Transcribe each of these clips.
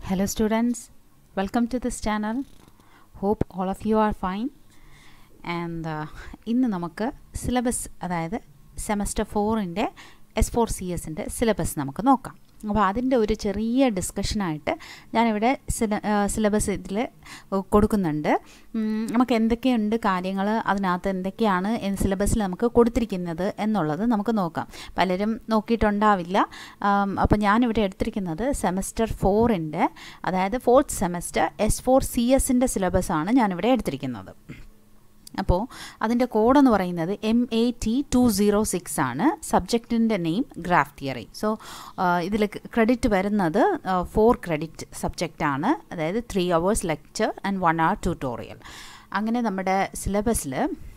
Hello students, welcome to this channel. Hope all of you are fine. And ഇന്ന് നമുക്ക് syllabus അതായത് semester 4ൻ്റെ S4CS syllabus നമുക്ക് നോക്കാം. അപ്പോൾ അതിൻ്റെ ഒരു ചെറിയ ഡിസ്കഷനായിട്ട് ഞാനിവിടെ സിലബസ് ഇതിൽ കൊടുക്കുന്നുണ്ട്. നമുക്ക് എന്തൊക്കെയുണ്ട് കാര്യങ്ങൾ, അതിനകത്ത് എന്തൊക്കെയാണ് സിലബസിൽ നമുക്ക് കൊടുത്തിരിക്കുന്നത് എന്നുള്ളത് നമുക്ക് നോക്കാം. പലരും നോക്കിയിട്ടുണ്ടാവില്ല. അപ്പോൾ ഞാനിവിടെ എടുത്തിരിക്കുന്നത് സെമസ്റ്റർ 4ൻ്റെ അതായത് 4th സെമസ്റ്റർ S4CS സിലബസാണ് ഞാനിവിടെ എടുത്തിരിക്കുന്നത്. അപ്പോൾ അതിൻ്റെ കോഡെന്ന് പറയുന്നത് MAT 206 ആണ്. സബ്ജക്റ്റിൻ്റെ നെയിം ഗ്രാഫ് തിയറി. സോ ഇതിൽ ക്രെഡിറ്റ് വരുന്നത് 4 ക്രെഡിറ്റ് സബ്ജക്റ്റാണ്. അതായത് 3 hours lecture and 1 hour tutorial. അങ്ങനെ നമ്മുടെ സിലബസിൽ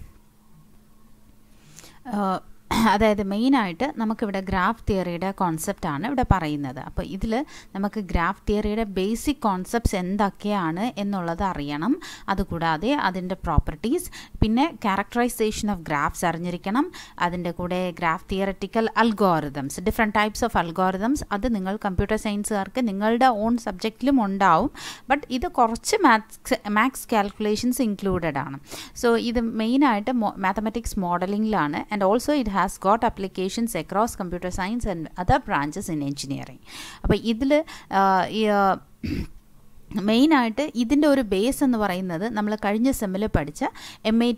അതായത് മെയിനായിട്ട് നമുക്കിവിടെ ഗ്രാഫ് തിയറിയുടെ കോൺസെപ്റ്റാണ് ഇവിടെ പറയുന്നത്. അപ്പോൾ ഇതിൽ നമുക്ക് ഗ്രാഫ് തിയറിയുടെ ബേസിക് കോൺസെപ്റ്റ്സ് എന്തൊക്കെയാണ് എന്നുള്ളത് അറിയണം. അതുകൂടാതെ അതിൻ്റെ പ്രോപ്പർട്ടീസ്, പിന്നെ ക്യാരക്ടറൈസേഷൻ ഓഫ് ഗ്രാഫ്സ് അറിഞ്ഞിരിക്കണം. അതിൻ്റെ കൂടെ graph theoretical algorithms, different types of algorithms, അത് നിങ്ങൾ കമ്പ്യൂട്ടർ സയൻസുകാർക്ക് നിങ്ങളുടെ ഓൺ സബ്ജക്റ്റിലും ഉണ്ടാവും. ബട്ട് ഇത് കുറച്ച് മാത്സ് കാൽക്കുലേഷൻസ് ഇൻക്ലൂഡഡ് ആണ്. സോ ഇത് മെയിനായിട്ട് മാത്തമാറ്റിക്സ് മോഡലിംഗിലാണ്. And also it has got applications across computer science and other branches in engineering. അപ്പോൾ ഇതിൽ മെയിനായിട്ട് ഇതിൻ്റെ ഒരു ബേസ് എന്ന് പറയുന്നത് നമ്മൾ കഴിഞ്ഞ സെമ്മിൽ പഠിച്ച MAT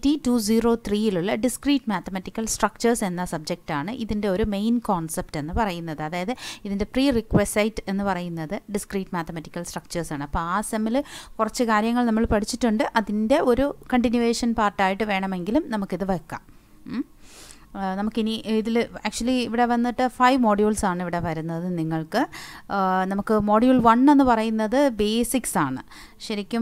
203 ഡിസ്ക്രീറ്റ് മാത്തമാറ്റിക്കൽ സ്ട്രക്ചേഴ്സ് എന്ന സബ്ജക്റ്റാണ് ഇതിൻ്റെ ഒരു മെയിൻ കോൺസെപ്റ്റ് എന്ന് പറയുന്നത്. അതായത് ഇതിൻ്റെ പ്രീ റിക്വസൈറ്റ് എന്ന് പറയുന്നത് ഡിസ്ക്രീറ്റ് മാത്തമാറ്റിക്കൽ സ്ട്രക്ചേഴ്സ് ആണ്. അപ്പോൾ ആ സെമ്മിൽ കുറച്ച് കാര്യങ്ങൾ നമ്മൾ പഠിച്ചിട്ടുണ്ട്. അതിൻ്റെ ഒരു കണ്ടിന്യൂവേഷൻ പാർട്ടായിട്ട് വേണമെങ്കിലും നമുക്കിത് വെക്കാം. നമുക്കിനി ഇതിൽ ആക്ച്വലി ഇവിടെ വന്നിട്ട് 5 മോഡ്യൂൾസാണ് ഇവിടെ വരുന്നത്. നിങ്ങൾക്ക് നമുക്ക് മോഡ്യൂൾ 1 എന്ന് പറയുന്നത് ബേസിക്സ് ആണ്. ശരിക്കും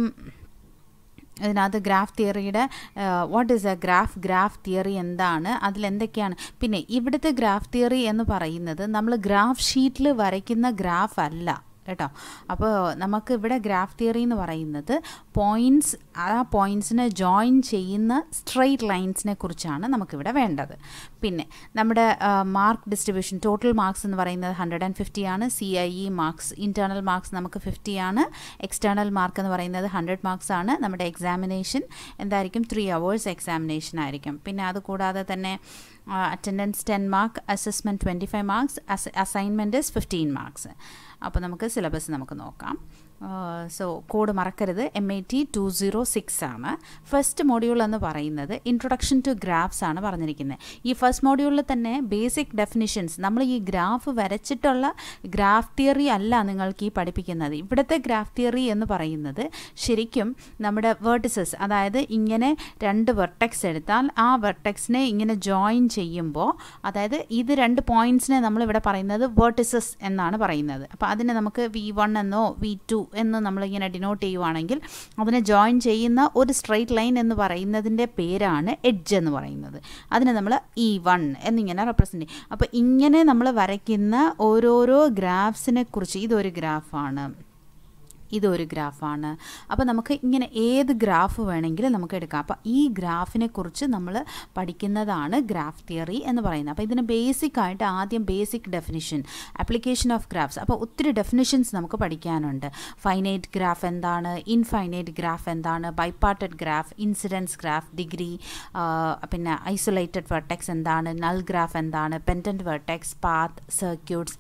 ഇതിനകത്ത് ഗ്രാഫ് തിയറിയുടെ what is a graph theory എന്താണ്, അതിലെന്തൊക്കെയാണ്. പിന്നെ ഇവിടുത്തെ ഗ്രാഫ് തിയറി എന്ന് പറയുന്നത് നമ്മൾ ഗ്രാഫ് ഷീറ്റിൽ വരയ്ക്കുന്ന ഗ്രാഫ് അല്ല കേട്ടോ. അപ്പോൾ നമുക്ക് ഇവിടെ ഗ്രാഫ് തിയറി എന്ന് പറയുന്നത് പോയിൻറ്റ്സ്, ആ പോയിൻറ്റ്സിനെ ജോയിൻ ചെയ്യുന്ന സ്ട്രെയിറ്റ് ലൈൻസിനെ കുറിച്ചാണ് നമുക്കിവിടെ വേണ്ടത്. പിന്നെ നമ്മുടെ മാർക്ക് ഡിസ്ട്രിബ്യൂഷൻ, ടോട്ടൽ മാർക്സ് എന്ന് പറയുന്നത് 150 ആണ്. CIE മാർക്സ്, ഇൻറ്റേർണൽ മാർക്സ് നമുക്ക് 50 ആണ്. എക്സ്റ്റേണൽ മാർക്ക് എന്ന് പറയുന്നത് 100 മാർക്സ് ആണ്. നമ്മുടെ എക്സാമിനേഷൻ എന്തായിരിക്കും, 3 hours എക്സാമിനേഷൻ ആയിരിക്കും. പിന്നെ അതുകൂടാതെ തന്നെ attendance 10 mark, assessment 25 marks, assignment 15 marks. അപ്പോൾ നമുക്ക് സിലബസ് നമുക്ക് നോക്കാം. സോ കോഡ് മറക്കരുത്, MAT 206 ആണ്. ഫസ്റ്റ് മോഡ്യൂൾ എന്ന് പറയുന്നത് ഇൻട്രൊഡക്ഷൻ ടു ഗ്രാഫ്സ് ആണ് പറഞ്ഞിരിക്കുന്നത്. ഈ ഫസ്റ്റ് മോഡ്യൂളിൽ തന്നെ ബേസിക് ഡെഫിനിഷൻസ്, നമ്മൾ ഈ ഗ്രാഫ് വരച്ചിട്ടുള്ള ഗ്രാഫ് തിയറി അല്ല നിങ്ങൾക്ക് ഈ പഠിപ്പിക്കുന്നത്. ഇവിടുത്തെ ഗ്രാഫ് തിയറി എന്ന് പറയുന്നത് ശരിക്കും നമ്മുടെ വെർട്ടിസസ്, അതായത് ഇങ്ങനെ 2 വെർട്ടെക്സ് എടുത്താൽ ആ വെർട്ടെക്സിനെ ഇങ്ങനെ ജോയിൻ ചെയ്യുമ്പോൾ, അതായത് ഇത് 2 പോയിൻറ്റ്സിനെ നമ്മളിവിടെ പറയുന്നത് വെർട്ടിസസ് എന്നാണ് പറയുന്നത്. അപ്പോൾ അതിനെ നമുക്ക് V1 എന്നോ V2 എന്ന് നമ്മളിങ്ങനെ ഡിനോട്ട് ചെയ്യുവാണെങ്കിൽ അതിനെ ജോയിൻ ചെയ്യുന്ന ഒരു സ്ട്രെയിറ്റ് ലൈൻ എന്ന് പറയുന്നതിൻ്റെ പേരാണ് എഡ്ജ് എന്ന് പറയുന്നത്. അതിനെ നമ്മൾ E1 എന്നിങ്ങനെ റെപ്രസെൻറ്റ് ചെയ്യും. അപ്പോൾ ഇങ്ങനെ നമ്മൾ വരയ്ക്കുന്ന ഓരോരോ ഗ്രാഫ്സിനെ കുറിച്ച്, ഇതൊരു ഗ്രാഫാണ്, ഇതൊരു ഗ്രാഫാണ്. അപ്പോൾ നമുക്ക് ഇങ്ങനെ ഏത് ഗ്രാഫ് വേണമെങ്കിലും നമുക്ക് എടുക്കാം. അപ്പോൾ ഈ ഗ്രാഫിനെ കുറിച്ച് നമ്മൾ പഠിക്കുന്നതാണ് ഗ്രാഫ് തിയറി എന്ന് പറയുന്നത്. അപ്പോൾ ഇതിന് ബേസിക്കായിട്ട് ആദ്യം basic definition, application of graphs. അപ്പോൾ ഒത്തിരി ഡെഫിനിഷൻസ് നമുക്ക് പഠിക്കാനുണ്ട്. ഫൈനൈറ്റ് ഗ്രാഫ് എന്താണ്, ഇൻഫൈനൈറ്റ് ഗ്രാഫ് എന്താണ്, bipartite graph, incidence graph, degree, പിന്നെ ഐസൊലേറ്റഡ് വെർട്ടെക്സ് എന്താണ്, നൾ ഗ്രാഫ് എന്താണ്, pendant vertex, path, circuits,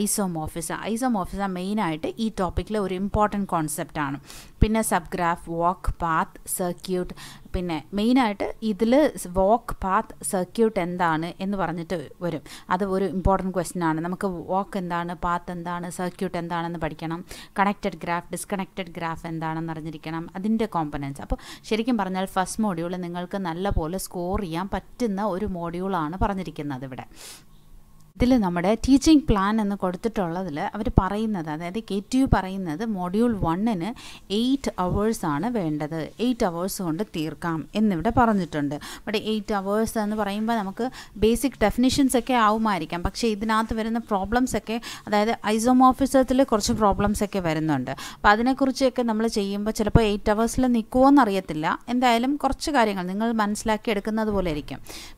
isomorphism മെയിനായിട്ട് ഈ ടോപ്പിക്കിൽ ഒരു ഇമ്പോർട്ടൻറ്റ് കോൺസെപ്റ്റ് ആണ്. പിന്നെ sub graph, walk, path, circuit. പിന്നെ മെയിനായിട്ട് ഇതിൽ വാക്ക്, പാത്ത്, സർക്യൂട്ട് എന്താണ് എന്ന് പറഞ്ഞിട്ട് വരും. അത് ഒരു ഇമ്പോർട്ടൻറ്റ് ക്വസ്റ്റ്യൻ ആണ്. നമുക്ക് വാക്ക് എന്താണ്, പാത്ത് എന്താണ്, സർക്യൂട്ട് എന്താണെന്ന് പഠിക്കണം. കണക്റ്റഡ് ഗ്രാഫ്, ഡിസ്കണക്റ്റഡ് ഗ്രാഫ് എന്താണെന്ന് അറിഞ്ഞിരിക്കണം, അതിൻ്റെ കോമ്പണൻസ്. അപ്പോൾ ശരിക്കും പറഞ്ഞാൽ ഫസ്റ്റ് മോഡ്യൂൾ നിങ്ങൾക്ക് നല്ലപോലെ സ്കോർ ചെയ്യാൻ പറ്റുന്ന ഒരു മോഡ്യൂളാണ് പറഞ്ഞിരിക്കുന്നത് ഇവിടെ. ഇതിൽ നമ്മുടെ ടീച്ചിങ് പ്ലാൻ എന്ന് കൊടുത്തിട്ടുള്ളതിൽ അവർ പറയുന്നത്, അതായത് KTU പറയുന്നത് മോഡ്യൂൾ 1-ന് 8 hours ആണ് വേണ്ടത്. 8 hours കൊണ്ട് തീർക്കാം എന്നിവിടെ പറഞ്ഞിട്ടുണ്ട്. ബട്ട് 8 hours എന്ന് പറയുമ്പോൾ നമുക്ക് ബേസിക് ഡെഫിനിഷൻസ് ഒക്കെ ആവുമായിരിക്കാം. പക്ഷേ ഇതിനകത്ത് വരുന്ന പ്രോബ്ലംസ് ഒക്കെ, അതായത് ഐസോമോർഫിസത്തിൽ കുറച്ച് പ്രോബ്ലംസ് ഒക്കെ വരുന്നുണ്ട്. അപ്പോൾ അതിനെക്കുറിച്ചൊക്കെ നമ്മൾ ചെയ്യുമ്പോൾ ചിലപ്പോൾ 8 hours നിൽക്കുമോ എന്നറിയത്തില്ല. എന്തായാലും കുറച്ച് കാര്യങ്ങൾ നിങ്ങൾ മനസ്സിലാക്കി എടുക്കുന്നത് പോലെ ഇരിക്കും.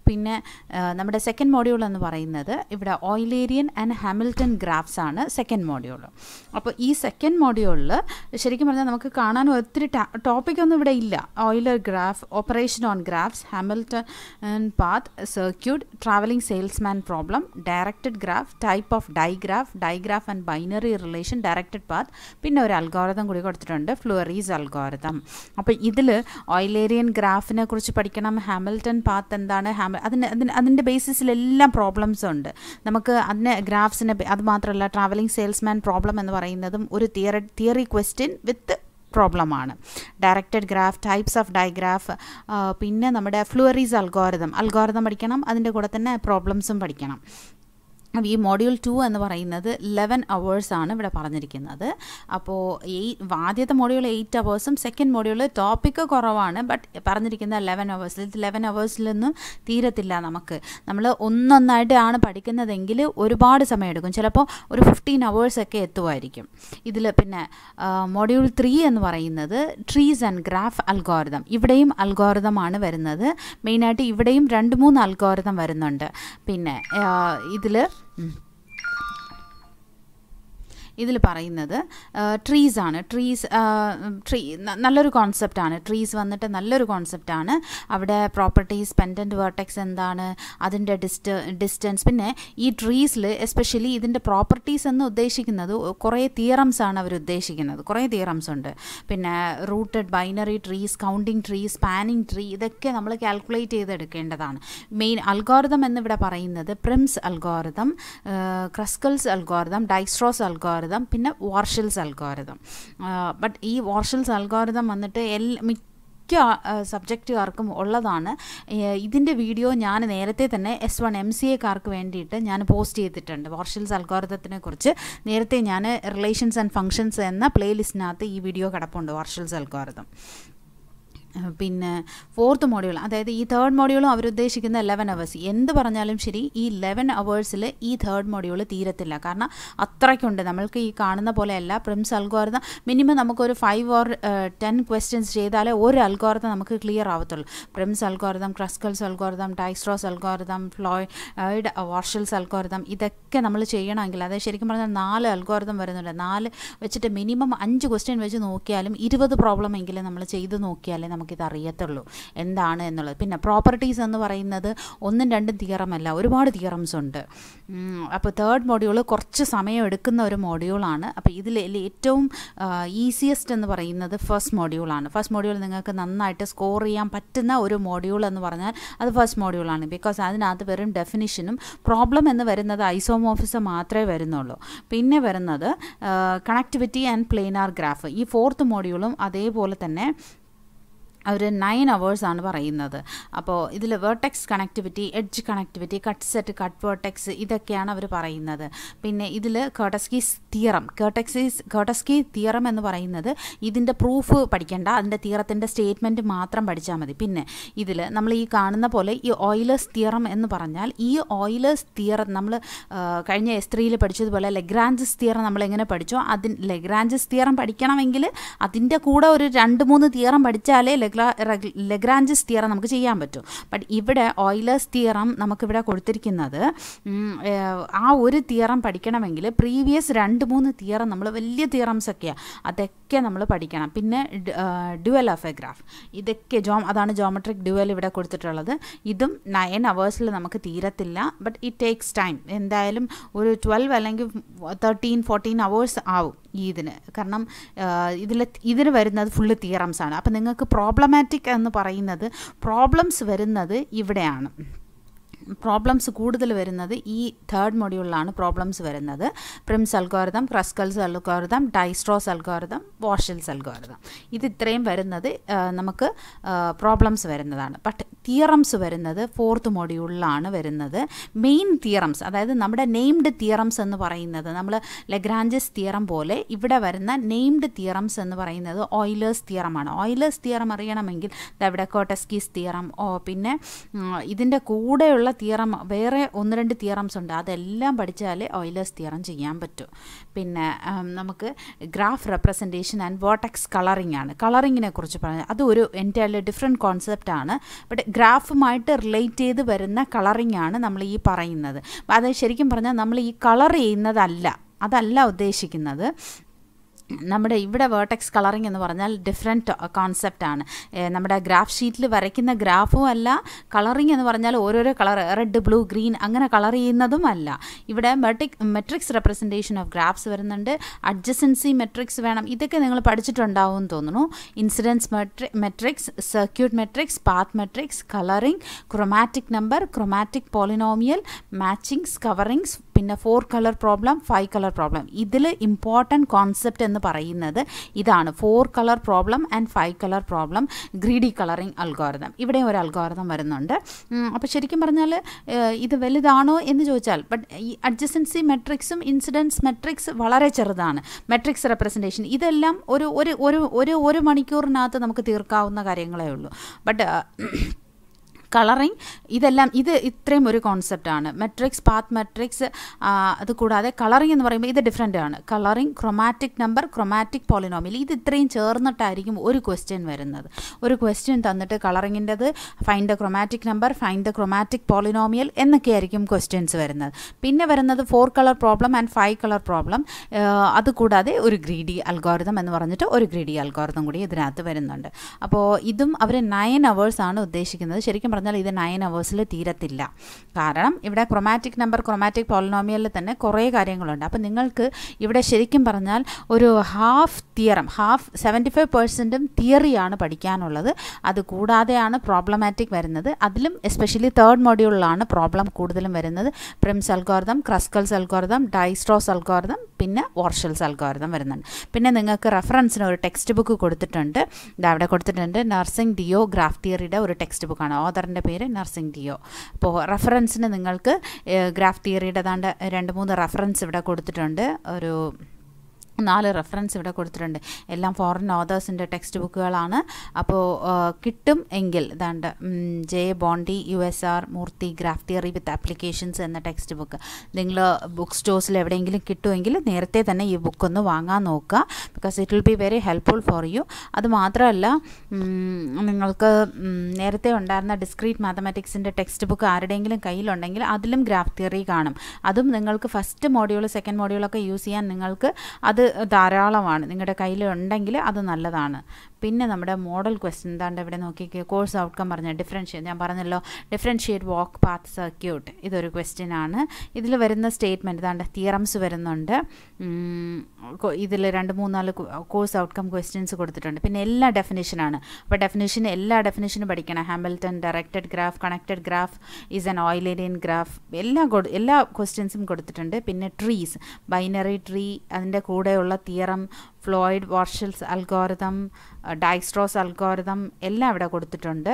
പിന്നെ നമ്മുടെ സെക്കൻഡ് മോഡ്യൂൾ എന്ന് പറയുന്നത് ഇവിടെ ഓയിലേരിയൻ ആൻഡ് ഹാമിൽട്ടൺ ഗ്രാഫ്സ് ആണ് സെക്കൻഡ് മോഡ്യൂൾ. അപ്പോൾ ഈ സെക്കൻഡ് മോഡ്യൂളിൽ ശരിക്കും പറഞ്ഞാൽ നമുക്ക് കാണാൻ ഒത്തിരി ടോപ്പിക്കൊന്നും ഇവിടെ ഇല്ല. Euler graph, operation on graphs, Hamilton path, circuit, travelling salesman problem, directed graph, type of digraph and binary relation, directed path, പിന്നെ ഒരു അൽഗോരിതം കൂടി കൊടുത്തിട്ടുണ്ട്, ഫ്ലൂറീസ് അൽഗോരിതം. അപ്പോൾ ഇതിൽ ഓയിലേരിയൻ ഗ്രാഫിനെ കുറിച്ച് പഠിക്കണം, ഹാമിൽട്ടൺ പാത്ത് എന്താണ്, അതിൻ്റെ ബേസിസിലെല്ലാം പ്രോബ്ലംസ് ഉണ്ട് നമുക്ക്. അതിന് ഗ്രാഫ്സിനെ അത് മാത്രമല്ല, ട്രാവലിംഗ് സെയിൽസ്മാൻ പ്രോബ്ലം എന്ന് പറയുന്നതും ഒരു തിയറി ക്വസ്റ്റ്യൻ വിത്ത് പ്രോബ്ലമാണ്. Directed graph, types of digraph, പിന്നെ നമ്മുടെ ഫ്ലൂറീസ് അൽഗോരിതം പഠിക്കണം. അതിൻ്റെ കൂടെ തന്നെ പ്രോബ്ലംസും പഠിക്കണം. ഈ മോഡ്യൂൾ 2 എന്ന് പറയുന്നത് 11 hours ആണ് ഇവിടെ പറഞ്ഞിരിക്കുന്നത്. അപ്പോൾ ആദ്യത്തെ module 8 hours, second module topic കുറവാണ്, ബട്ട് പറഞ്ഞിരിക്കുന്ന 11 hours. 11 hours തീരത്തില്ല നമുക്ക്. നമ്മൾ ഒന്നൊന്നായിട്ടാണ് പഠിക്കുന്നതെങ്കിൽ ഒരുപാട് സമയം എടുക്കും, ചിലപ്പോൾ ഒരു 15 hours ഒക്കെ എത്തുമായിരിക്കും ഇതിൽ. പിന്നെ മോഡ്യൂൾ 3 എന്ന് പറയുന്നത് ട്രീസ് ആൻഡ് ഗ്രാഫ് അൽഗോരിതം. ഇവിടെയും അൽഗോരിതമാണ് വരുന്നത്. മെയിനായിട്ട് ഇവിടെയും 2-3 അൽഗോരിതം വരുന്നുണ്ട്. പിന്നെ ഇതിൽ പറയുന്നത് ട്രീസ് ആണ്. നല്ലൊരു കോൺസെപ്റ്റാണ്. ട്രീസ് വന്നിട്ട് നല്ലൊരു കോൺസെപ്റ്റാണ്. അവിടെ പ്രോപ്പർട്ടീസ്, പെൻഡൻറ്റ് വെർട്ടെക്സ് എന്താണ്, അതിൻ്റെ ഡിസ്റ്റൻസ്, പിന്നെ ഈ ട്രീസിൽ എസ്പെഷ്യലി ഇതിൻ്റെ പ്രോപ്പർട്ടീസ് എന്ന് ഉദ്ദേശിക്കുന്നത് കുറേ തിയറംസ് ആണ് അവർ ഉദ്ദേശിക്കുന്നത്. കുറേ തിയറംസ് ഉണ്ട്. പിന്നെ rooted, binary trees, counting tree, spanning tree, ഇതൊക്കെ നമ്മൾ കാൽക്കുലേറ്റ് ചെയ്തെടുക്കേണ്ടതാണ്. മെയിൻ അൽഗോരിതം എന്നിവിടെ പറയുന്നത് Prim's algorithm, Kruskal's algorithm, Dijkstra's algorithm, പിന്നെ വാർഷൽസ് അൽഗോരിതം. ബട്ട് ഈ വാർഷൽസ് അൽഗോരിതം വന്നിട്ട് മിക്ക സബ്ജക്റ്റുകാർക്കും ഉള്ളതാണ്. ഇതിൻ്റെ വീഡിയോ ഞാൻ നേരത്തെ തന്നെ S1 MCAക്കാർക്ക് വേണ്ടിയിട്ട് ഞാൻ പോസ്റ്റ് ചെയ്തിട്ടുണ്ട്. വാർഷൽസ് അൽഗോരിതത്തിനെ കുറിച്ച് നേരത്തെ ഞാൻ റിലേഷൻസ് ആൻഡ് ഫങ്ഷൻസ് എന്ന പ്ലേലിസ്റ്റിനകത്ത് ഈ വീഡിയോ കിടപ്പുണ്ട്, വാർഷൽസ് അൽഗോരിതം. പിന്നെ ഫോർത്ത് മോഡ്യൂൾ, അതായത് ഈ തേർഡ് മോഡ്യൂളും അവരുദ്ദേശിക്കുന്ന 11 hours. എന്ത് പറഞ്ഞാലും ശരി, ഈ 11 hours ഈ തേർഡ് മോഡ്യൂൾ തീരത്തില്ല. കാരണം അത്രയ്ക്കുണ്ട്. നമ്മൾക്ക് ഈ കാണുന്ന പോലെയല്ല. പ്രിംസ് അൽഗോരിതം മിനിമം നമുക്കൊരു 5 or 10 questions ചെയ്താലേ ഒരു അൽഗോരിതം നമുക്ക് ക്ലിയർ ആവത്തുള്ളൂ. Prim's algorithm, Kruskal's algorithm, Dijkstra's algorithm, Floyd Warshall's algorithm, ഇതൊക്കെ നമ്മൾ ചെയ്യണമെങ്കിൽ, അതായത് ശരിക്കും പറഞ്ഞാൽ 4 അൽഗോരിതം വരുന്നുണ്ട്. 4 വെച്ചിട്ട് മിനിമം 5 question വെച്ച് നോക്കിയാലും 20 പ്രോബ്ലം എങ്കിലും നമ്മൾ ചെയ്ത് നോക്കിയാലേ നമുക്കിത് അറിയത്തുള്ളൂ എന്താണ് എന്നുള്ളത്. പിന്നെ പ്രോപ്പർട്ടീസ് എന്ന് പറയുന്നത് 1-2 തിയറമല്ല, ഒരുപാട് തിയറംസ് ഉണ്ട്. അപ്പോൾ തേർഡ് മോഡ്യൂൾ കുറച്ച് സമയം എടുക്കുന്ന ഒരു മോഡ്യൂളാണ്. അപ്പോൾ ഇതിൽ ഏറ്റവും ഈസിയസ്റ്റ് എന്ന് പറയുന്നത് ഫസ്റ്റ് മോഡ്യൂളാണ്. ഫസ്റ്റ് മോഡ്യൂൾ നിങ്ങൾക്ക് നന്നായിട്ട് സ്കോർ ചെയ്യാൻ പറ്റുന്ന ഒരു മോഡ്യൂൾ എന്ന് പറഞ്ഞാൽ അത് ഫസ്റ്റ് മോഡ്യൂളാണ്. ബിക്കോസ് അതിനകത്ത് വെറും ഡെഫിനിഷനും പ്രോബ്ലം എന്ന് വരുന്നത് ഐസോമോർഫിസം മാത്രമേ വരുന്നുള്ളൂ. പിന്നെ വരുന്നത് കണക്ടിവിറ്റി ആൻഡ് പ്ലേനാർ ഗ്രാഫ്. ഈ ഫോർത്ത് മോഡ്യൂളും അതേപോലെ തന്നെ അവർ 9 hours ആണ് പറയുന്നത്. അപ്പോൾ ഇതിൽ vertex connectivity, edge connectivity, cut set, cut vertex, ഇതൊക്കെയാണ് അവർ പറയുന്നത്. പിന്നെ ഇതിൽ കർട്ടസ്കീസ് തിയറം എന്ന് പറയുന്നത് ഇതിൻ്റെ പ്രൂഫ് പഠിക്കേണ്ട, അതിൻ്റെ തിയറത്തിൻ്റെ സ്റ്റേറ്റ്മെൻറ്റ് മാത്രം പഠിച്ചാൽ മതി. പിന്നെ ഇതിൽ നമ്മൾ ഈ കാണുന്ന പോലെ ഈ ഓയിലേഴ്സ് തിയറം എന്ന് പറഞ്ഞാൽ, ഈ ഓയിലേഴ്സ് തിയറം നമ്മൾ കഴിഞ്ഞ S3 പഠിച്ചതുപോലെ ലെഗ്രാഞ്ചസ് തിയറം നമ്മളെങ്ങനെ പഠിച്ചോ, ലെഗ്രാഞ്ചസ് തിയറം പഠിക്കണമെങ്കിൽ അതിൻ്റെ കൂടെ ഒരു 2-3 തിയറം പഠിച്ചാലേ ലെഗ്രാഞ്ചസ് തിയറം നമുക്ക് ചെയ്യാൻ പറ്റും. ബട്ട് ഇവിടെ ഓയിലേഴ്സ് തിയറം നമുക്കിവിടെ കൊടുത്തിരിക്കുന്നത് ആ ഒരു തിയറം പഠിക്കണമെങ്കിൽ പ്രീവിയസ് 2-3 തിയറം നമ്മൾ വലിയ തിയറംസ് ഒക്കെയാണ്, അതൊക്കെ നമ്മൾ പഠിക്കണം. പിന്നെ ഡ്യുവൽ ഓഫ് എ ഗ്രാഫ്, ഇതൊക്കെ അതാണ് ജോമെട്രിക് ഡ്യുവൽ ഇവിടെ കൊടുത്തിട്ടുള്ളത്. ഇതും 9 hours നമുക്ക് തീരത്തില്ല. But it takes time. എന്തായാലും ഒരു 12 അല്ലെങ്കിൽ 13-14 hours ആവും ഇതിന്. കാരണം ഇതിന് വരുന്നത് ഫുള്ള് തിയറംസ് ആണ്. അപ്പം നിങ്ങൾക്ക് പ്രോബ്ലമാറ്റിക് എന്ന് പറയുന്നത് പ്രോബ്ലംസ് വരുന്നത് ഇവിടെയാണ്. പ്രോബ്ലംസ് കൂടുതൽ വരുന്നത് ഈ തേർഡ് മൊഡ്യൂളിലാണ് പ്രോബ്ലംസ് വരുന്നത്. Prim's algorithm, Kruskal's algorithm, Dijkstra's algorithm, Warshall's algorithm, ഇത് ഇത്രയും വരുന്നത് നമുക്ക് പ്രോബ്ലംസ് വരുന്നതാണ്. ബട്ട് തിയറംസ് വരുന്നത് ഫോർത്ത് മൊഡ്യൂളിലാണ് വരുന്നത്. മെയിൻ തിയറംസ്, അതായത് നമ്മുടെ നെയിംഡ് തിയറംസ് എന്ന് പറയുന്നത്, നമ്മൾ ലെഗ്രാഞ്ചസ് തിയറം പോലെ ഇവിടെ വരുന്ന നെയിംഡ് തിയറംസ് എന്ന് പറയുന്നത് ഓയിലേഴ്സ് തിയറമാണ്. ഓയിലേഴ്സ് തിയറം അറിയണമെങ്കിൽ ഇവിടെ കർട്ടസ്കീസ് തിയറം, പിന്നെ ഇതിൻ്റെ കൂടെയുള്ള തിയറം വേറെ 1-2 തിയറംസ് ഉണ്ട്, അതെല്ലാം പഠിച്ചാലേ ഓയിലേഴ്സ് തിയറം ചെയ്യാൻ പറ്റും. പിന്നെ നമുക്ക് graph representation and vertex colouring ആണ്. കളറിങ്ങിനെ കുറിച്ച് പറഞ്ഞാൽ അത് ഒരു എൻറ്റയർലി ഡിഫറെൻറ്റ് കോൺസെപ്റ്റാണ്. ബട്ട് ഗ്രാഫുമായിട്ട് റിലേറ്റ് ചെയ്ത് വരുന്ന കളറിംഗ് ആണ് നമ്മൾ ഈ പറയുന്നത്. അത് ശരിക്കും പറഞ്ഞാൽ നമ്മൾ ഈ കളർ അതല്ല ഉദ്ദേശിക്കുന്നത്. നമ്മുടെ ഇവിടെ വേർട്ടെക്സ് കളറിംഗ് എന്ന് പറഞ്ഞാൽ ഡിഫറെൻറ്റ് കോൺസെപ്റ്റാണ്. നമ്മുടെ ഗ്രാഫ് ഷീറ്റിൽ വരയ്ക്കുന്ന ഗ്രാഫും അല്ല, കളറിംഗ് എന്ന് പറഞ്ഞാൽ ഓരോരോ കളർ റെഡ്, ബ്ലൂ, ഗ്രീൻ അങ്ങനെ കളർ ചെയ്യുന്നതും അല്ല. ഇവിടെ മെട്രിക്സ് റെപ്രസെൻറ്റേഷൻ ഓഫ് ഗ്രാഫ്സ് വരുന്നുണ്ട്, അഡ്ജസൻസി മെട്രിക്സ് വേണം. ഇതൊക്കെ നിങ്ങൾ പഠിച്ചിട്ടുണ്ടാവും എന്ന് തോന്നുന്നു. Incidence matrix, circuit matrix, path matrix, colouring, chromatic number, chromatic polynomial, matchings, coverings, പിന്നെ 4 കളർ പ്രോബ്ലം, 5 കളർ പ്രോബ്ലം. ഇതിൽ ഇമ്പോർട്ടൻറ്റ് കോൺസെപ്റ്റ് എന്ന് പറയുന്നത് ഇതാണ്, 4 colour problem and 5 colour problem, greedy colouring algorithm. ഇവിടെ ഒരു അൽഗോരിതം വരുന്നുണ്ട്. അപ്പോൾ ശരിക്കും പറഞ്ഞാൽ ഇത് വലുതാണോ എന്ന് ചോദിച്ചാൽ, ബട്ട് ഈ അഡ്ജസൻസി മെട്രിക്സും ഇൻസിഡൻസ് മെട്രിക്സ് വളരെ ചെറുതാണ്. മെട്രിക്സ് റെപ്രസെൻറ്റേഷൻ ഇതെല്ലാം ഒരു മണിക്കൂറിനകത്ത് നമുക്ക് തീർക്കാവുന്ന കാര്യങ്ങളേ ഉള്ളൂ. ബട്ട് കളറിംഗ് ഇത് ഇത്രയും ഒരു കോൺസെപ്റ്റാണ്. മെട്രിക്സ്, പാത്ത് മെട്രിക്സ്, അതുകൂടാതെ കളറിംഗ് എന്ന് പറയുമ്പോൾ ഇത് ഡിഫറെൻ്റ് ആണ്. Colouring, chromatic number, chromatic polynomial, ഇത് ഇത്രയും ചേർന്നിട്ടായിരിക്കും ഒരു ക്വസ്റ്റ്യൻ വരുന്നത്. ഒരു ക്വസ്റ്റ്യൻ തന്നിട്ട് കളറിങ്ങിൻ്റെത് find the chromatic number, find the chromatic polynomial എന്നൊക്കെയായിരിക്കും ക്വസ്റ്റ്യൻസ് വരുന്നത്. പിന്നെ വരുന്നത് 4 colour problem and 5 colour problem. അതുകൂടാതെ ഒരു ഗ്രീഡി അൽഗോരിതം എന്ന് പറഞ്ഞിട്ട് ഒരു ഗ്രീഡി അൽഗോരിതം കൂടി ഇതിനകത്ത് വരുന്നുണ്ട്. അപ്പോൾ ഇതും അവർ 9 hours ആണ് ഉദ്ദേശിക്കുന്നത്. ശരിക്കും പറഞ്ഞാൽ ഇത് 9 hours തീരത്തില്ല. കാരണം ഇവിടെ ക്രൊമാറ്റിക് നമ്പർ, ക്രൊമാറ്റിക് പോളിനോമിയലിൽ തന്നെ കുറേ കാര്യങ്ങളുണ്ട്. അപ്പോൾ നിങ്ങൾക്ക് ഇവിടെ ശരിക്കും പറഞ്ഞാൽ ഒരു ഹാഫ് 75% തിയറിയാണ് പഠിക്കാനുള്ളത്. അതുകൂടാതെയാണ് പ്രോബ്ലമാറ്റിക് വരുന്നത്. അതിലും എസ്പെഷ്യലി 3rd മോഡ്യൂളിലാണ് പ്രോബ്ലം കൂടുതലും വരുന്നത്. Prim's algorithm, Kruskal's algorithm, Dijkstra's algorithm, പിന്നെ വാർഷൽസ് അൽഗോരിതം വരുന്നുണ്ട്. പിന്നെ നിങ്ങൾക്ക് റെഫറൻസിന് ഒരു ടെക്സ്റ്റ് ബുക്ക് കൊടുത്തിട്ടുണ്ട്. അവിടെ കൊടുത്തിട്ടുണ്ട് നർസിംഗ് ഡിയോ ഗ്രാഫ് തിയറിയുടെ ഒരു ടെക്സ്റ്റ് ബുക്കാണ്. ഓതറിൻ്റെ പേര് നർസിംഗ് ഡിയോ. അപ്പോൾ റെഫറൻസിന് നിങ്ങൾക്ക് ഗ്രാഫ് തിയറിയുടെ 2-3 റെഫറൻസ് ഇവിടെ കൊടുത്തിട്ടുണ്ട്. ഒരു 4 റെഫറൻസ് ഇവിടെ കൊടുത്തിട്ടുണ്ട്. എല്ലാം ഫോറിൻ ഓതേഴ്സിൻ്റെ ടെക്സ്റ്റ് ബുക്കുകളാണ്. അപ്പോൾ കിട്ടും എങ്കിൽ J Bondy USR Murty graph theory with applications എന്ന ടെക്സ്റ്റ് ബുക്ക് നിങ്ങൾ ബുക്ക് സ്റ്റോഴ്സിൽ എവിടെയെങ്കിലും കിട്ടുമെങ്കിൽ നേരത്തെ തന്നെ ഈ ബുക്കൊന്ന് വാങ്ങാൻ നോക്കുക. Because it will be very helpful for you. അതുമാത്രമല്ല, നിങ്ങൾക്ക് നേരത്തെ ഉണ്ടായിരുന്ന ഡിസ്ക്രീറ്റ് മാത്തമാറ്റിക്സിൻ്റെ ടെക്സ്റ്റ് ബുക്ക് ആരുടെയെങ്കിലും കയ്യിലുണ്ടെങ്കിൽ അതിലും ഗ്രാഫ് തിയറി കാണും. അതും നിങ്ങൾക്ക് ഫസ്റ്റ് മോഡ്യൂൾ, സെക്കൻഡ് മോഡ്യൂളൊക്കെ യൂസ് ചെയ്യാൻ നിങ്ങൾക്ക് അത് ധാരാളമാണ്. നിങ്ങളുടെ കയ്യിൽ ഉണ്ടെങ്കിൽ അത് നല്ലതാണ്. പിന്നെ നമ്മുടെ മോഡൽ ക്വസ്റ്റ്യൻ ഇവിടെ നോക്കിക്കേ. കോഴ്സ് ഔട്ട്കം പറഞ്ഞ ഡിഫറൻഷിയേറ്റ്, ഞാൻ പറഞ്ഞല്ലോ ഡിഫറൻഷിയേറ്റ് വാക്ക് പാത്ത് സർക്യൂട്ട്, ഇതൊരു ക്വസ്റ്റ്യൻ ആണ്. ഇതിൽ വരുന്ന സ്റ്റേറ്റ്മെൻറ്റ് തിയറംസ് വരുന്നുണ്ട്. ഇതിൽ 2-3-4 കോഴ്സ് ഔട്ട്കം ക്വസ്റ്റ്യൻസ് കൊടുത്തിട്ടുണ്ട്. പിന്നെ എല്ലാ ഡെഫിനിഷനാണ്. അപ്പോൾ എല്ലാ ഡെഫിനിഷനും പഠിക്കണം. Hamilton, directed graph, connected graph, is an Eulerian graph, എല്ലാ ക്വസ്റ്റ്യൻസും കൊടുത്തിട്ടുണ്ട്. പിന്നെ ട്രീസ്, ബൈനറി ട്രീ, അതിൻ്റെ കൂടെയുള്ള theorem, Floyd Warshall's algorithm, Dijkstra's algorithm എല്ലാം ഇവിടെ കൊടുത്തിട്ടുണ്ട്.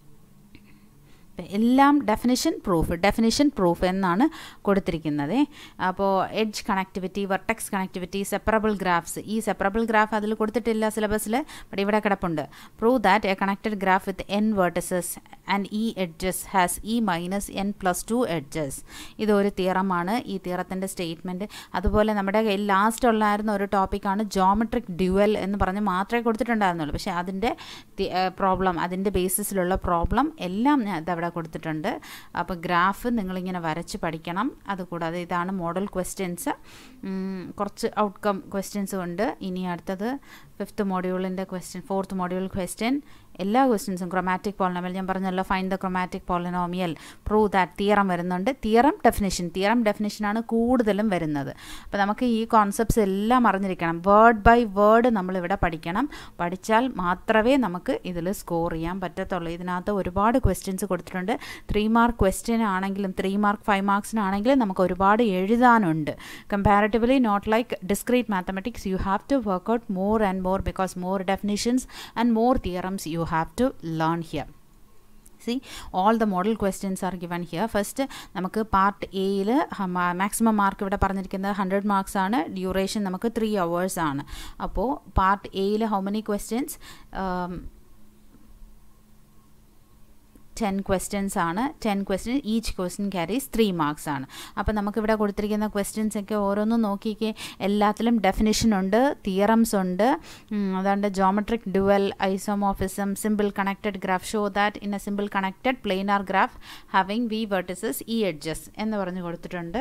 എല്ലാം ഡെഫിനിഷൻ പ്രൂഫ് എന്നാണ് കൊടുത്തിരിക്കുന്നത്. അപ്പോൾ edge connectivity, vertex connectivity, separable graphs, ഈ സെപ്പറബിൾ ഗ്രാഫ് അതിൽ കൊടുത്തിട്ടില്ല സിലബസിൽ, ബട്ട് ഇവിടെ കിടപ്പുണ്ട്. Prove that a connected graph with n vertices and e edges has e minus n+2 edges. ഇതൊരു തിയറമാണ്. ഈ തിയറത്തിൻ്റെ സ്റ്റേറ്റ്മെൻറ്റ്. അതുപോലെ നമ്മുടെ കയ്യിൽ ലാസ്റ്റ് ഉള്ളായിരുന്ന ഒരു ടോപ്പിക്കാണ് ജോമെട്രിക് ഡ്യുവൽ എന്ന് പറഞ്ഞ് മാത്രമേ കൊടുത്തിട്ടുണ്ടായിരുന്നുള്ളൂ. പക്ഷേ അതിൻ്റെ പ്രോബ്ലം, അതിൻ്റെ ബേസിസിലുള്ള പ്രോബ്ലം എല്ലാം ഇതവിടെ കൊടുത്തിട്ടുണ്ട്. അപ്പോൾ ഗ്രാഫ് നിങ്ങളിങ്ങനെ വരച്ച് പഠിക്കണം. അതുകൂടാതെ ഇതാണ് മോഡൽ ക്വസ്റ്റ്യൻസ്. കുറച്ച് ഔട്ട്കം ക്വസ്റ്റ്യൻസും ഉണ്ട്. ഇനി അടുത്തത് 5th മോഡ്യൂളിൻ്റെ question, 4th module question. എല്ലാ ക്വസ്റ്റ്യൻസും ക്രൊമാറ്റിക് പോളിനോമിയൽ, ഞാൻ പറഞ്ഞല്ലോ find the chromatic polynomial, prove that, theorem വരുന്നുണ്ട്. തിയറം ഡെഫിനിഷനാണ് കൂടുതലും വരുന്നത്. അപ്പോൾ നമുക്ക് ഈ കോൺസെപ്റ്റ്സ് എല്ലാം അറിഞ്ഞിരിക്കണം. വേർഡ് ബൈ വേർഡ് നമ്മളിവിടെ പഠിച്ചാൽ മാത്രമേ നമുക്ക് ഇതിൽ സ്കോർ ചെയ്യാൻ പറ്റത്തുള്ളൂ. ഇതിനകത്ത് ഒരുപാട് ക്വസ്റ്റ്യൻസ് കൊടുത്തിട്ടുണ്ട്. 3 മാർക്ക് ക്വസ്റ്റ്യൻ ആണെങ്കിലും 3 മാർക്ക് 5 മാർക്സിനാണെങ്കിലും നമുക്ക് ഒരുപാട് എഴുതാനുണ്ട്. Comparatively not like discrete mathematics, you have to work out more and more because more definitions and more theorems you have to learn here. See, all the model questions are given here. First നമുക്ക് part എയിൽ maximum mark ഇവിടെ പറഞ്ഞിരിക്കുന്നത് 100 marks ആണ്. Duration നമുക്ക് 3 hours ആണ്. അപ്പോൾ part എയിൽ how many questions? 10 questions ആണ്. 10 question, each question carries 3 marks ആണ്. അപ്പോൾ നമുക്കിവിടെ കൊടുത്തിരിക്കുന്ന ക്വസ്റ്റ്യൻസ് ഒക്കെ ഓരോന്നും നോക്കിക്കേ, എല്ലാത്തിലും ഡെഫിനിഷൻ ഉണ്ട്, തിയറംസ് ഉണ്ട്. അതാണ്ട് geometric dual, isomorphism, simple connected graph, show that in a simple connected planar graph having V vertices E edges എന്ന് പറഞ്ഞ് കൊടുത്തിട്ടുണ്ട്.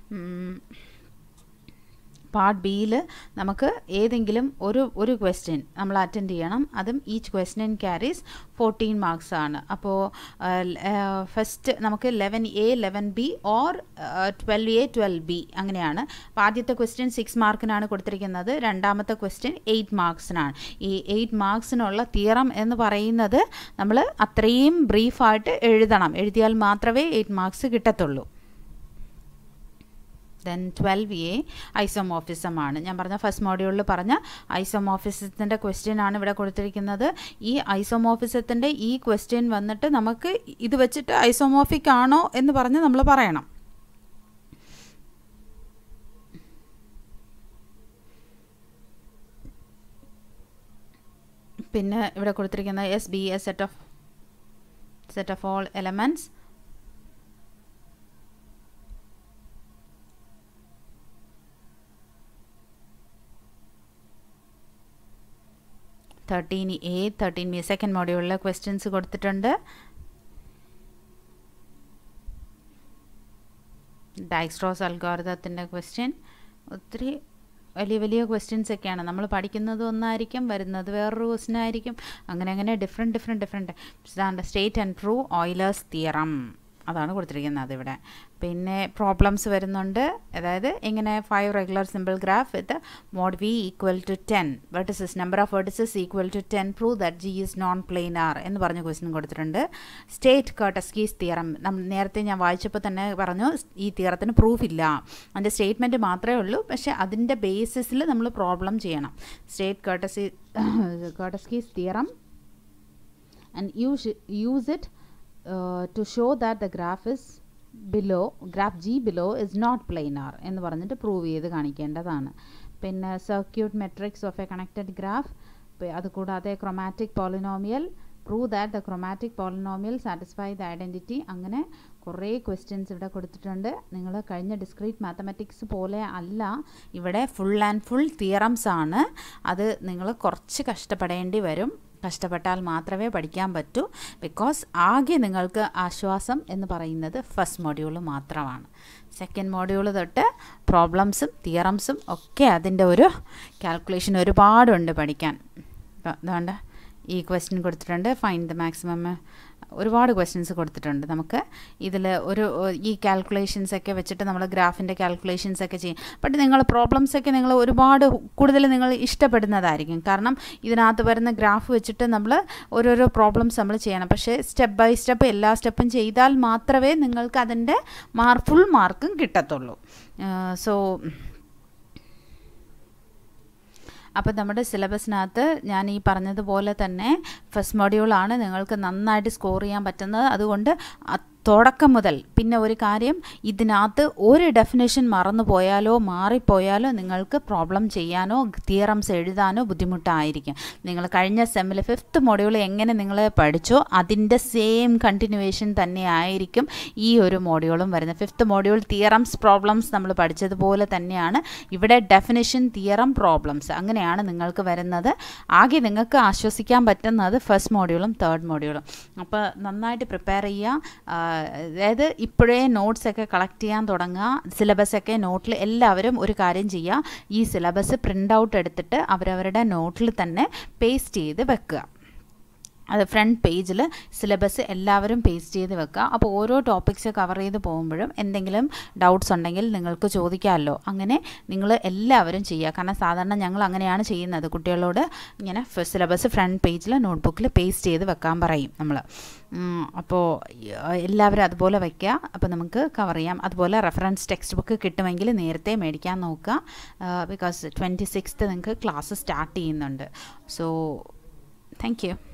പാർട്ട് ബിയിൽ നമുക്ക് ഏതെങ്കിലും ഒരു ക്വസ്റ്റ്യൻ നമ്മൾ അറ്റൻഡ് ചെയ്യണം. അതും ഈച്ച് ക്വസ്റ്റ്യൻ ക്യാരീസ് 14 മാർക്സ് ആണ്. അപ്പോൾ ഫസ്റ്റ് നമുക്ക് 11A 11B or 12A 12B അങ്ങനെയാണ്. അപ്പോൾ ആദ്യത്തെ ക്വസ്റ്റ്യൻ 6 മാർക്കിനാണ് കൊടുത്തിരിക്കുന്നത്, രണ്ടാമത്തെ ക്വസ്റ്റ്യൻ 8 മാർക്സിനാണ്. ഈ 8 മാർക്സിനുള്ള തിയറം എന്ന് പറയുന്നത് നമ്മൾ അത്രയും ബ്രീഫായിട്ട് എഴുതണം, എഴുതിയാൽ മാത്രമേ 8 മാർക്സ് കിട്ടത്തുള്ളൂ. ദെൻ 12A ഐസോമോർഫിസം ആണ്. ഞാൻ പറഞ്ഞ ഫസ്റ്റ് മോഡ്യൂളിൽ പറഞ്ഞ ഐസോമോർഫിസത്തിൻ്റെ ക്വസ്റ്റ്യൻ ആണ് ഇവിടെ കൊടുത്തിരിക്കുന്നത്. ഈ ഐസോമോർഫിസത്തിൻ്റെ ഈ ക്വസ്റ്റ്യൻ വന്നിട്ട് നമുക്ക് ഇത് വെച്ചിട്ട് ഐസോമോർഫിക് ആണോ എന്ന് പറഞ്ഞ് നമ്മൾ പറയണം. പിന്നെ ഇവിടെ കൊടുത്തിരിക്കുന്ന SB a set of all elements. A 13B second മോഡ്യൂളിലെ ക്വസ്റ്റ്യൻസ് കൊടുത്തിട്ടുണ്ട്. ഡൈക്സ്ട്രോസ് അൽഗോരിതത്തിൻ്റെ ക്വസ്റ്റ്യൻ, ഒത്തിരി വലിയ ക്വസ്റ്റ്യൻസ് ഒക്കെയാണ്. നമ്മൾ പഠിക്കുന്നത് ഒന്നായിരിക്കും, വരുന്നത് വേറൊരു ക്വസ്റ്റ്യൻ ആയിരിക്കും. അങ്ങനെ different state and prove Euler's theorem അതാണ് കൊടുത്തിരിക്കുന്നത് ഇവിടെ. പിന്നെ പ്രോബ്ലംസ് വരുന്നുണ്ട്, അതായത് ഇങ്ങനെ 5 regular simple graph with mod V equal to 10 vertices, number of vertices equal to 10, prove that G is non planar എന്ന് പറഞ്ഞ ക്വസ്റ്റ്യൻ കൊടുത്തിട്ടുണ്ട്. സ്റ്റേറ്റ് കർട്ടസ്കീസ് തിയറം, നേരത്തെ ഞാൻ വായിച്ചപ്പോൾ തന്നെ പറഞ്ഞു ഈ തിയറത്തിന് പ്രൂഫ് ഇല്ല, അതിൻ്റെ സ്റ്റേറ്റ്മെൻറ്റ് മാത്രമേ ഉള്ളൂ, പക്ഷേ അതിൻ്റെ ബേസിസിൽ നമ്മൾ പ്രോബ്ലം ചെയ്യണം. State Kuratowski's theorem and use it to show that the graph G below is not planar എന്ന് പറഞ്ഞിട്ട് പ്രൂവ് ചെയ്ത് കാണിക്കേണ്ടതാണ്. പിന്നെ circuit matrix of a connected graph, അതുകൂടാതെ chromatic polynomial, prove that the chromatic polynomial satisfy the identity. അങ്ങനെ കുറേ questions ഇവിടെ കൊടുത്തിട്ടുണ്ട്. നിങ്ങൾ കഴിഞ്ഞ ഡിസ്ക്രീറ്റ് മാത്തമാറ്റിക്സ് പോലെ അല്ല, ഇവിടെ ഫുൾ ആൻഡ് ഫുൾ തിയറംസ് ആണ്. അത് നിങ്ങൾ കുറച്ച് കഷ്ടപ്പെടേണ്ടി വരും, കഷ്ടപ്പെട്ടാൽ മാത്രമേ പഠിക്കാൻ പറ്റൂ. ബിക്കോസ് ആകെ നിങ്ങൾക്ക് ആശ്വാസം എന്ന് പറയുന്നത് ഫസ്റ്റ് മോഡ്യൂൾ മാത്രമാണ്. സെക്കൻഡ് മോഡ്യൂൾ തൊട്ട് പ്രോബ്ലംസും തിയറംസും ഒക്കെ അതിൻ്റെ ഒരു കാൽക്കുലേഷൻ ഒരുപാടുണ്ട് പഠിക്കാൻ. അതുകൊണ്ട് ഈ ക്വസ്റ്റ്യൻ കൊടുത്തിട്ടുണ്ട്, ഫൈൻഡ് ദ മാക്സിമം, ഒരുപാട് ക്വസ്റ്റ്യൻസ് കൊടുത്തിട്ടുണ്ട്. നമുക്ക് ഇതിൽ ഈ കാൽക്കുലേഷൻസ് ഒക്കെ വെച്ചിട്ട് നമ്മൾ ഗ്രാഫിൻ്റെ കാൽക്കുലേഷൻസ് ഒക്കെ ചെയ്യും. ബട്ട് നിങ്ങൾ പ്രോബ്ലംസ് ഒക്കെ നിങ്ങൾ ഒരുപാട് കൂടുതൽ നിങ്ങൾ ഇഷ്ടപ്പെടുന്നതായിരിക്കും. കാരണം ഇതിനകത്ത് വരുന്ന ഗ്രാഫ് വെച്ചിട്ട് നമ്മൾ ഓരോരോ പ്രോബ്ലംസ് നമ്മൾ ചെയ്യണം. പക്ഷേ സ്റ്റെപ്പ് ബൈ സ്റ്റെപ്പ് എല്ലാ സ്റ്റെപ്പും ചെയ്താൽ മാത്രമേ നിങ്ങൾക്ക് അതിൻ്റെ ഫുൾ മാർക്കും കിട്ടത്തുള്ളൂ. സോ അപ്പോൾ നമ്മുടെ സിലബസിനകത്ത് ഞാൻ ഈ പറഞ്ഞതുപോലെ തന്നെ ഫസ്റ്റ് മോഡ്യൂളാണ് നിങ്ങൾക്ക് നന്നായിട്ട് സ്കോർ ചെയ്യാൻ പറ്റുന്നത്. അതുകൊണ്ട് തുടക്കം മുതൽ, പിന്നെ ഒരു കാര്യം, ഇതിനകത്ത് ഒരു ഡെഫിനേഷൻ മറന്നു പോയാലോ മാറിപ്പോയാലോ നിങ്ങൾക്ക് പ്രോബ്ലം ചെയ്യാനോ തിയറംസ് എഴുതാനോ ബുദ്ധിമുട്ടായിരിക്കും. നിങ്ങൾ കഴിഞ്ഞ സെമ്മിൽ 5th മോഡ്യൂൾ എങ്ങനെ നിങ്ങൾ പഠിച്ചോ അതിൻ്റെ സെയിം കണ്ടിന്യൂവേഷൻ തന്നെ ആയിരിക്കും ഈ ഒരു മോഡ്യൂളും വരുന്നത്. 5th മോഡ്യൂൾ തിയറംസ് പ്രോബ്ലംസ് നമ്മൾ പഠിച്ചതുപോലെ തന്നെയാണ് ഇവിടെ ഡെഫിനേഷൻ, തിയറം, പ്രോബ്ലംസ് അങ്ങനെയാണ് നിങ്ങൾക്ക് വരുന്നത്. ആകെ നിങ്ങൾക്ക് ആശ്വസിക്കാൻ പറ്റുന്നത് ഫസ്റ്റ് മോഡ്യൂളും 3rd മോഡ്യൂളും. അപ്പോൾ നന്നായിട്ട് പ്രിപ്പയർ ചെയ്യുക. അതായത് ഇപ്പോഴേ നോട്ട്സൊക്കെ കളക്ട് ചെയ്യാൻ തുടങ്ങുക. സിലബസൊക്കെ നോട്ടിൽ എല്ലാവരും ഒരു കാര്യം ചെയ്യുക, ഈ സിലബസ് പ്രിൻ്റ് ഔട്ട് എടുത്തിട്ട് അവരവരുടെ നോട്ടിൽ തന്നെ പേസ്റ്റ് ചെയ്ത് വെക്കുക. അത് ഫ്രണ്ട് പേജിൽ സിലബസ് എല്ലാവരും പേസ്റ്റ് ചെയ്ത് വെക്കുക. അപ്പോൾ ഓരോ ടോപ്പിക്സ് കവർ ചെയ്ത് പോകുമ്പോഴും എന്തെങ്കിലും ഡൗട്ട്സ് ഉണ്ടെങ്കിൽ നിങ്ങൾക്ക് ചോദിക്കാമല്ലോ. അങ്ങനെ നിങ്ങൾ എല്ലാവരും ചെയ്യുക. കാരണം സാധാരണ ഞങ്ങൾ അങ്ങനെയാണ് ചെയ്യുന്നത്, കുട്ടികളോട് ഇങ്ങനെ സിലബസ് ഫ്രണ്ട് പേജിൽ നോട്ട്ബുക്കിൽ പേസ്റ്റ് ചെയ്ത് വെക്കാൻ പറയും നമ്മൾ. അപ്പോൾ എല്ലാവരും അതുപോലെ വയ്ക്കുക. അപ്പോൾ നമുക്ക് കവർ ചെയ്യാം. അതുപോലെ റെഫറൻസ് ടെക്സ്റ്റ് ബുക്ക് കിട്ടുമെങ്കിൽ നേരത്തെ മേടിക്കാൻ നോക്കുക. ബിക്കോസ് 26th നിങ്ങൾക്ക് ക്ലാസ് സ്റ്റാർട്ട് ചെയ്യുന്നുണ്ട്. So thank U.